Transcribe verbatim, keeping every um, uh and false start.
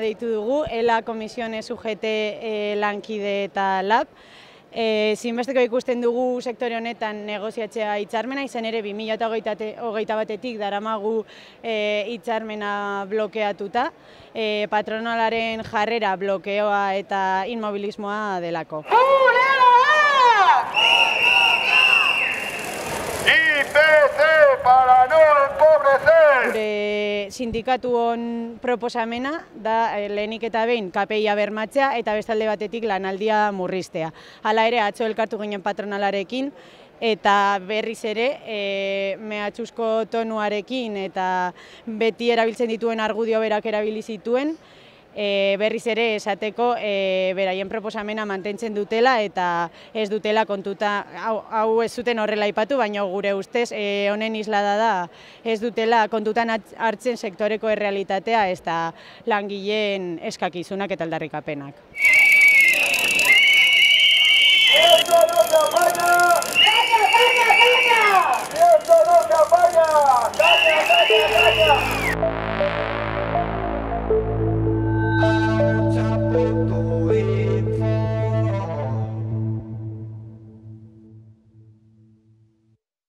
deitu dugu, ELA Komisiones U G T e, lankide eta lab. E, zinbesteko ikusten dugu sektore honetan negoziatzea hitzarmena, izan ere bi mila hogeita batetik daramagu e, hitzarmena blokeatuta, e, patronalaren jarrera blokeoa eta inmobilismoa delako. Para no empobrecer. Gure sindikatu hon proposamena da lehenik eta behin K P I-a bermatzea eta bestalde batetik lanaldia murriztea. Hala ere, atzo elkartu ginen patronalarekin eta berriz ere e, mehatxuzko tonuarekin eta beti erabiltzen dituen argudio berak erabili zituen, E, berriz ere esateko e, beraien proposamena mantentzen dutela eta ez dutela kontuta, hau, hau ez zuten horrela aipatu, baina gure ustez e, honen islada da ez dutela kontutan hartzen sektoreko errealitatea ez da langileen eskakizunak eta aldarrikapenak.